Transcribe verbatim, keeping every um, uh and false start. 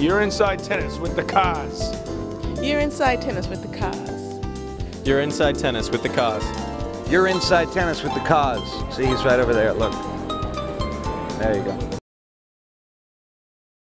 You're inside tennis with the Koz. You're inside tennis with the Koz. You're inside tennis with the Koz. You're inside tennis with the Koz. See, he's right over there. Look. There you go.